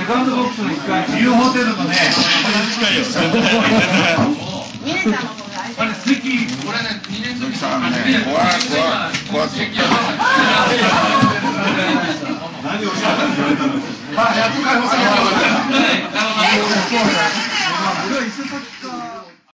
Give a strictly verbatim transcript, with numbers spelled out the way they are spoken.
カンドボックスのいっかい。 ビューホテルのね、 近いよ。 ミネちゃんの方があれ席、 これね、にねんの時さんね、怖い怖い怖すぎる。 何をおっしゃったんですか。 まあ、やっと解放されました。 俺は伊勢崎